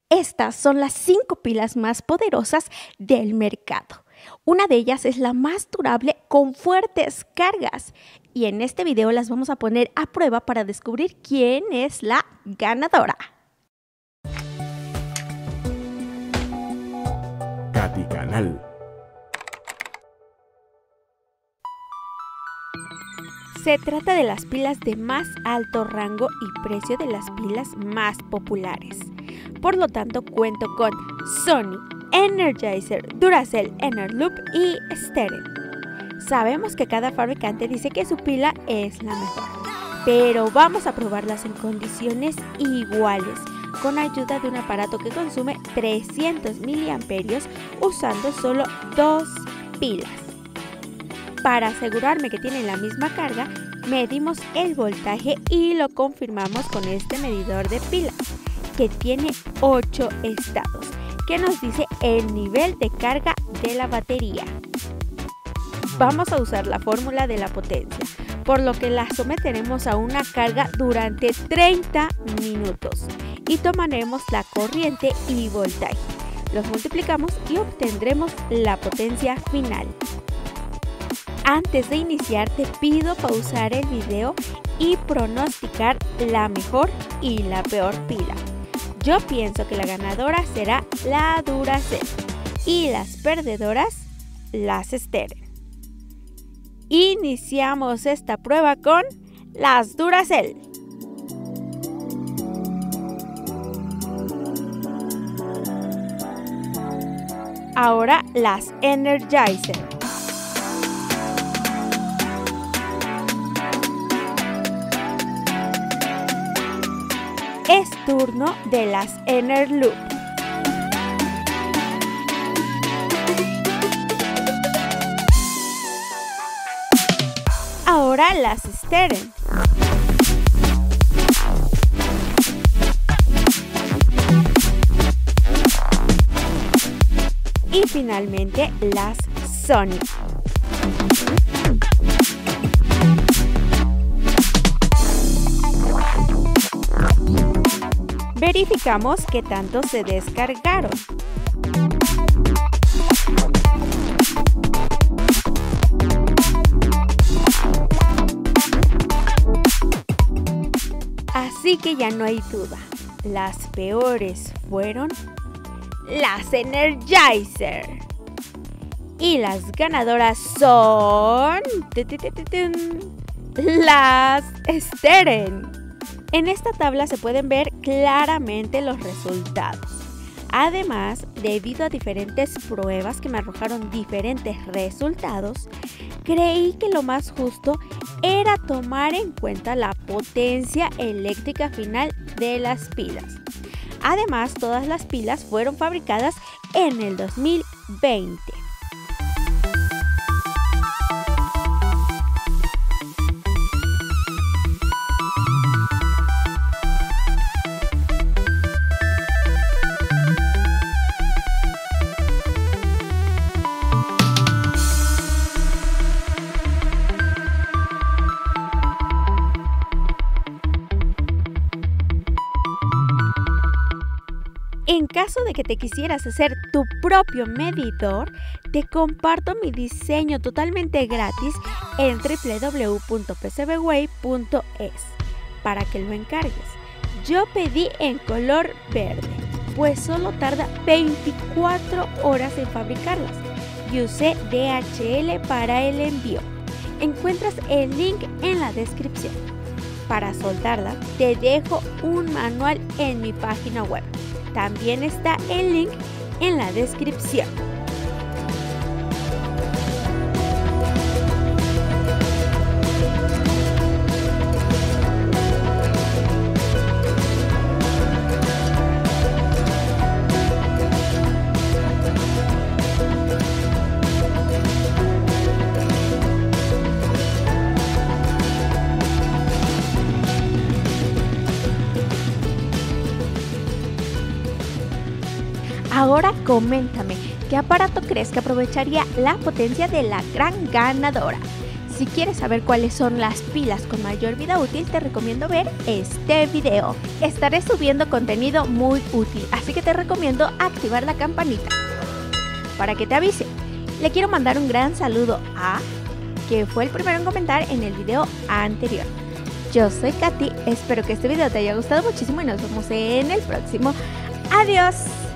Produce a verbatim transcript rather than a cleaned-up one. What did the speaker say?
Estas son las cinco pilas más poderosas del mercado. Una de ellas es la más durable con fuertes cargas. Y en este video las vamos a poner a prueba para descubrir quién es la ganadora. Katy Canal. Se trata de las pilas de más alto rango y precio de las pilas más populares. Por lo tanto, cuento con Sony, Energizer, Duracell, Enerloop y Steren. Sabemos que cada fabricante dice que su pila es la mejor, pero vamos a probarlas en condiciones iguales, con ayuda de un aparato que consume trescientos miliamperios usando solo dos pilas. Para asegurarme que tienen la misma carga, medimos el voltaje y lo confirmamos con este medidor de pilas, que tiene ocho estados, que nos dice el nivel de carga de la batería. Vamos a usar la fórmula de la potencia, por lo que la someteremos a una carga durante treinta minutos y tomaremos la corriente y voltaje. Los multiplicamos y obtendremos la potencia final. Antes de iniciar, te pido pausar el video y pronosticar la mejor y la peor pila. Yo pienso que la ganadora será la Duracell y las perdedoras las Steren. Iniciamos esta prueba con las Duracell. Ahora las Energizer. Es turno de las Enerloop. Ahora las Steren. Y finalmente las Sony. Verificamos qué tanto se descargaron. Así que ya no hay duda. Las peores fueron las Energizer. Y las ganadoras son las Steren. En esta tabla se pueden ver claramente los resultados. Además, debido a diferentes pruebas que me arrojaron diferentes resultados, creí que lo más justo era tomar en cuenta la potencia eléctrica final de las pilas. Además, todas las pilas fueron fabricadas en el dos mil veinte. En caso de que te quisieras hacer tu propio medidor, te comparto mi diseño totalmente gratis en w w w punto p c b way punto es para que lo encargues. Yo pedí en color verde, pues solo tarda veinticuatro horas en fabricarlas y usé D H L para el envío. Encuentras el link en la descripción. Para soldarla, te dejo un manual en mi página web. También está el link en la descripción. Ahora coméntame, ¿qué aparato crees que aprovecharía la potencia de la gran ganadora? Si quieres saber cuáles son las pilas con mayor vida útil, te recomiendo ver este video. Estaré subiendo contenido muy útil, así que te recomiendo activar la campanita para que te avise. Le quiero mandar un gran saludo a que fue el primero en comentar en el video anterior. Yo soy Katy, espero que este video te haya gustado muchísimo y nos vemos en el próximo. ¡Adiós!